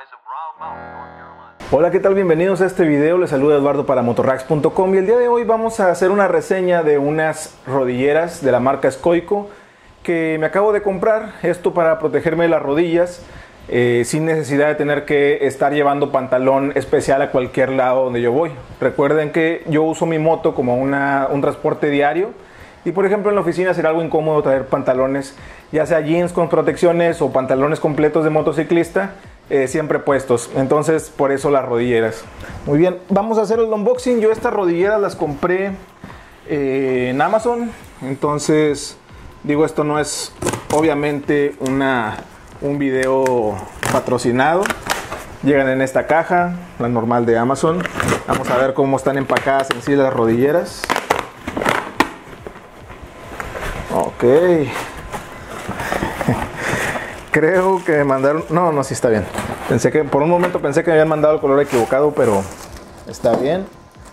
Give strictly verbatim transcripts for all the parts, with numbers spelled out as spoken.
Hola, ¿qué tal? Bienvenidos a este video. Les saluda Eduardo para Motorracks punto com y el día de hoy vamos a hacer una reseña de unas rodilleras de la marca Scoico que me acabo de comprar. Esto para protegerme de las rodillas eh, sin necesidad de tener que estar llevando pantalón especial a cualquier lado donde yo voy. Recuerden que yo uso mi moto como una, un transporte diario y, por ejemplo, en la oficina será algo incómodo traer pantalones, ya sea jeans con protecciones o pantalones completos de motociclista, eh, siempre puestos. Entonces, por eso las rodilleras. Muy bien, vamos a hacer el unboxing. Yo estas rodilleras las compré eh, en Amazon. Entonces, digo, esto no es obviamente una, un video patrocinado. Llegan en esta caja, la normal de Amazon. Vamos a ver cómo están empacadas en sí las rodilleras. Ok. Creo que me mandaron... No, no, sí está bien. Pensé que... Por un momento pensé que me habían mandado el color equivocado, pero está bien.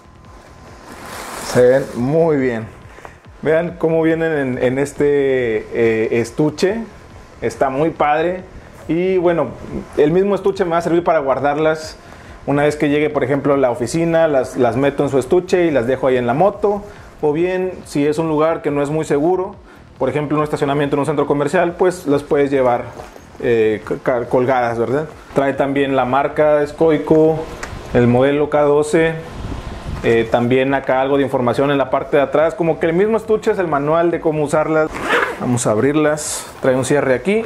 Se ven muy bien. Vean cómo vienen en, en este eh, estuche. Está muy padre. Y bueno, el mismo estuche me va a servir para guardarlas. Una vez que llegue, por ejemplo, a la oficina, las, las meto en su estuche y las dejo ahí en la moto. O bien, si es un lugar que no es muy seguro, por ejemplo, un estacionamiento en un centro comercial, pues las puedes llevar eh, colgadas, ¿verdad? Trae también la marca Scoico, el modelo K doce, eh, también acá algo de información en la parte de atrás, como que el mismo estuche es el manual de cómo usarlas. Vamos a abrirlas, trae un cierre aquí.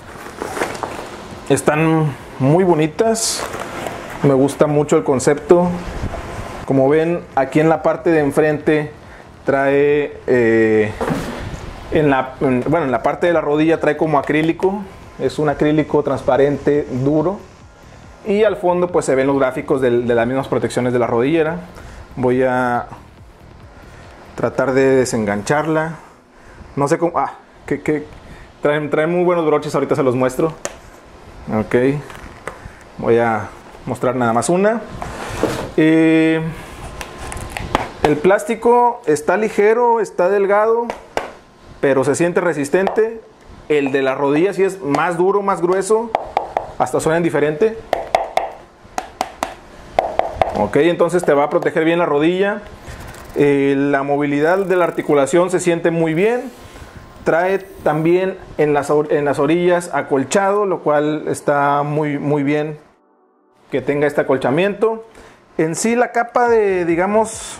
Están muy bonitas, me gusta mucho el concepto. Como ven, aquí en la parte de enfrente trae... Eh, En la, en, bueno, en la parte de la rodilla trae como acrílico, es un acrílico transparente, duro, y al fondo pues se ven los gráficos de, de las mismas protecciones de la rodillera. Voy a tratar de desengancharla, no sé cómo, ah, que, que traen, traen muy buenos broches, ahorita se los muestro. Ok, voy a mostrar nada más una. Eh, el plástico está ligero, está delgado, pero se siente resistente. El de la rodilla sí es más duro, más grueso, hasta suena diferente. Ok, entonces te va a proteger bien la rodilla. Eh, la movilidad de la articulación se siente muy bien. Trae también en las, en las orillas acolchado, lo cual está muy, muy bien que tenga este acolchamiento. En sí la capa de, digamos...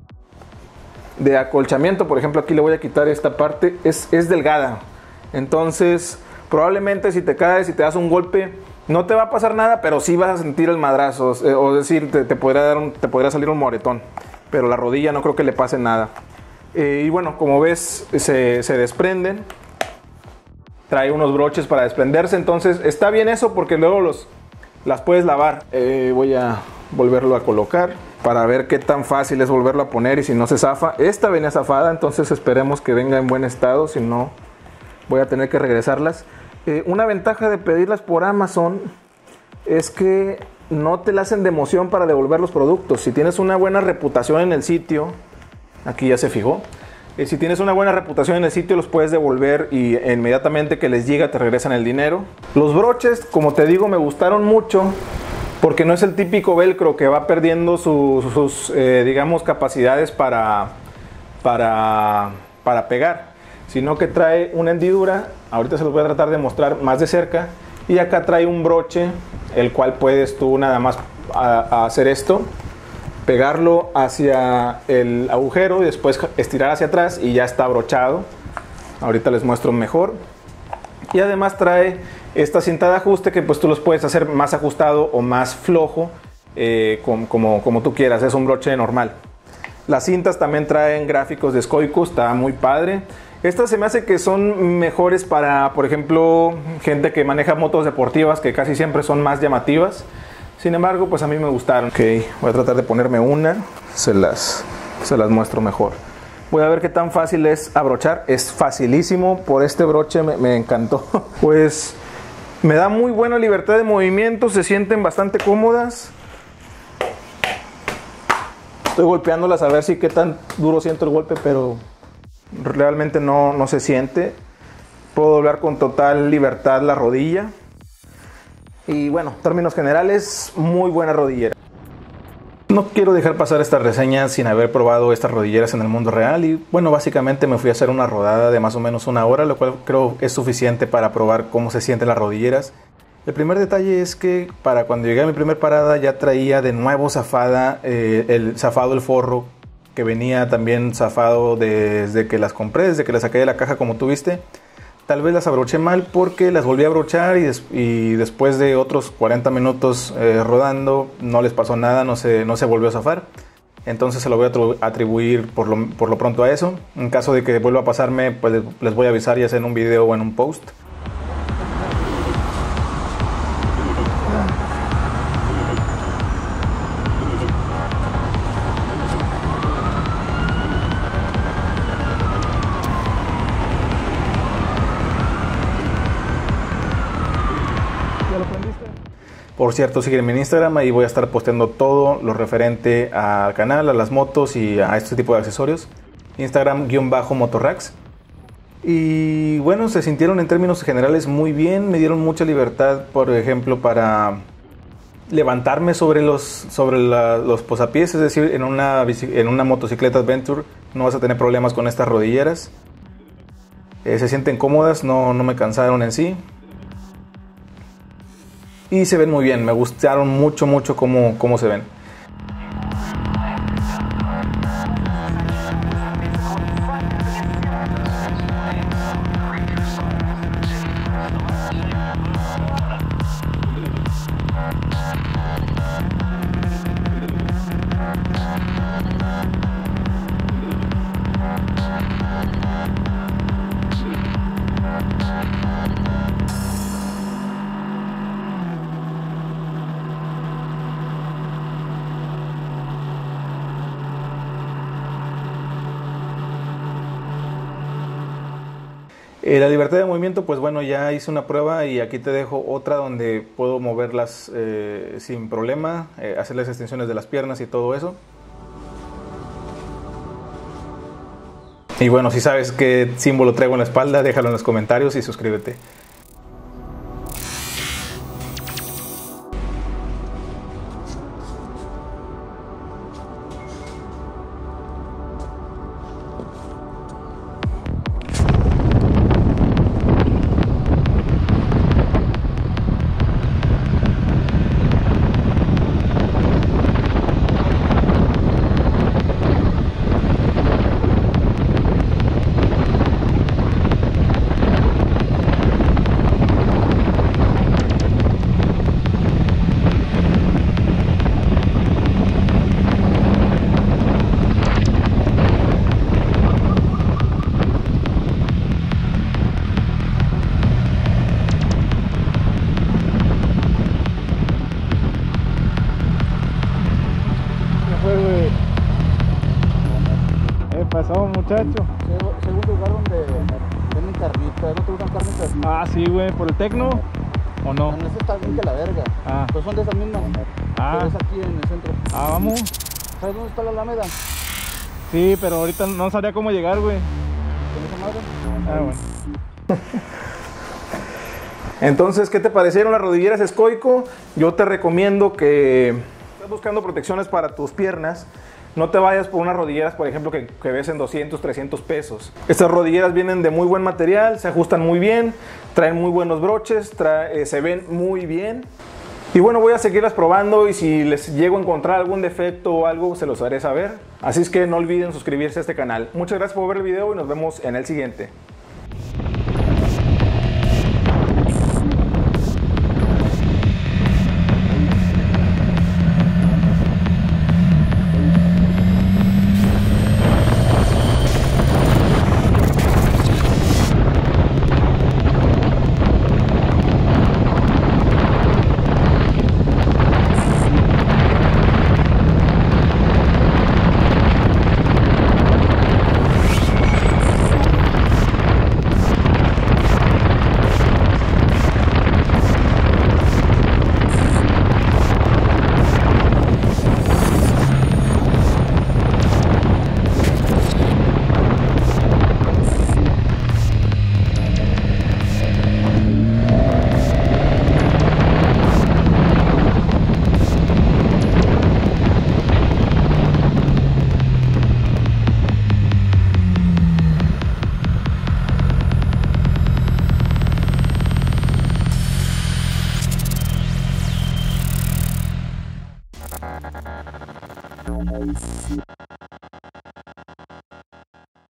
de acolchamiento, por ejemplo, aquí le voy a quitar esta parte, es, es delgada. Entonces, probablemente si te caes, si te das un golpe, no te va a pasar nada, pero sí vas a sentir el madrazo, eh, o decir, te, te, podría dar un, te podría salir un moretón. Pero la rodilla no creo que le pase nada. Eh, y bueno, como ves, se, se desprenden. Trae unos broches para desprenderse, entonces está bien eso porque luego los, las puedes lavar. Eh, voy a volverlo a colocar para ver qué tan fácil es volverlo a poner y si no se zafa. Esta venía zafada, entonces esperemos que venga en buen estado, si no voy a tener que regresarlas. Eh, una ventaja de pedirlas por Amazon es que no te la hacen de emoción para devolver los productos. Si tienes una buena reputación en el sitio, aquí ya se fijó, eh, si tienes una buena reputación en el sitio los puedes devolver y inmediatamente que les llega te regresan el dinero. Los broches, como te digo, me gustaron mucho, porque no es el típico velcro que va perdiendo su, sus, eh, digamos, capacidades para, para, para pegar, sino que trae una hendidura. Ahorita se los voy a tratar de mostrar más de cerca. Y acá trae un broche, el cual puedes tú nada más a, a hacer esto, pegarlo hacia el agujero y después estirar hacia atrás y ya está abrochado. Ahorita les muestro mejor. Y además trae esta cinta de ajuste que pues tú los puedes hacer más ajustado o más flojo, eh, como, como, como tú quieras. Es un broche normal. Las cintas también traen gráficos de Scoico, está muy padre. Estas se me hace que son mejores para, por ejemplo, gente que maneja motos deportivas, que casi siempre son más llamativas. Sin embargo, pues a mí me gustaron. Ok, voy a tratar de ponerme una, se las, se las muestro mejor. Voy a ver qué tan fácil es abrochar. Es facilísimo, por este broche me, me encantó. Pues me da muy buena libertad de movimiento, se sienten bastante cómodas. Estoy golpeándolas a ver si qué tan duro siento el golpe, pero realmente no, no se siente. Puedo doblar con total libertad la rodilla. Y bueno, en términos generales, muy buena rodillera. No quiero dejar pasar esta reseña sin haber probado estas rodilleras en el mundo real y bueno, básicamente me fui a hacer una rodada de más o menos una hora, lo cual creo es suficiente para probar cómo se sienten las rodilleras. El primer detalle es que para cuando llegué a mi primer parada ya traía de nuevo zafada, eh, el zafado el forro, que venía también zafado desde que las compré, desde que las saqué de la caja como tú viste. Tal vez las abroché mal porque las volví a abrochar y, des y después de otros cuarenta minutos eh, rodando no les pasó nada, no se, no se volvió a zafar. Entonces se lo voy a atribuir por lo, por lo pronto a eso. En caso de que vuelva a pasarme, pues les voy a avisar ya sea en un video o en un post. Por cierto, sígueme en Instagram, ahí voy a estar posteando todo lo referente al canal, a las motos y a este tipo de accesorios. Instagram-motorracks. Y bueno, se sintieron en términos generales muy bien, me dieron mucha libertad, por ejemplo, para levantarme sobre los, sobre la, los posapiés, es decir, en una, en una motocicleta Adventure no vas a tener problemas con estas rodilleras. Eh, se sienten cómodas, no, no me cansaron en sí. Y se ven muy bien, me gustaron mucho, mucho cómo, cómo se ven. Eh, la libertad de movimiento, pues bueno, ya hice una prueba y aquí te dejo otra donde puedo moverlas eh, sin problema, eh, hacer las extensiones de las piernas y todo eso. Y bueno, si sabes qué símbolo traigo en la espalda, déjalo en los comentarios y suscríbete. pasó, muchacho? Segundo lugar donde venden carnitas. ¿No te gustan carnitas? Ah, sí, güey, por el Tecno. ¿O no? No, ese está bien que la verga. Ah. Pues son de esas mismas. Ah. Pero es aquí en el centro. Ah, vamos. ¿Sabes dónde está la Alameda? Sí, pero ahorita no sabría cómo llegar, güey. ¿Con esa madre? Ah, bueno. Entonces, ¿qué te parecieron las rodilleras Scoico? Yo te recomiendo que estás buscando protecciones para tus piernas. No te vayas por unas rodilleras, por ejemplo, que, que ves en doscientos, trescientos pesos. Estas rodilleras vienen de muy buen material, se ajustan muy bien, traen muy buenos broches, trae, eh, se ven muy bien. Y bueno, voy a seguirlas probando y si les llego a encontrar algún defecto o algo, se los haré saber. Así es que no olviden suscribirse a este canal. Muchas gracias por ver el video y nos vemos en el siguiente.